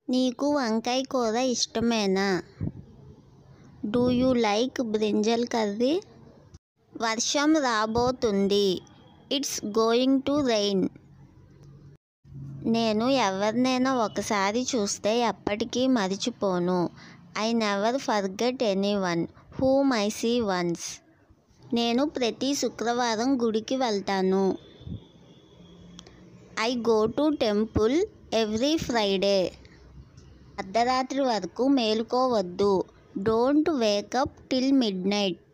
నీకు వంకాయ కూర ఇష్టమేనా? Do you like brinjal curry? వర్షం రాబోతుంది. It's going to rain. నేను ఎవరినైనా ఒకసారి చూస్తే ఎప్పటికీ మరిచిపోను. I never forget anyone whom I see once. నేను ప్రతి శుక్రవారం గుడికి వెళ్తాను. I go to temple every Friday. అర్ధరాత్రి వరకు మేలుకోవద్దు. Don't wake up till midnight.